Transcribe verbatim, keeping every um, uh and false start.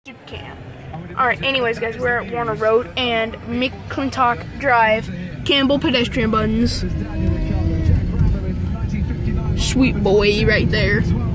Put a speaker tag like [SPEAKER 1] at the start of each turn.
[SPEAKER 1] You can. Alright, anyways guys, we're at Warner Road and McClintock Drive, Campbell pedestrian buttons. Sweet boy right there.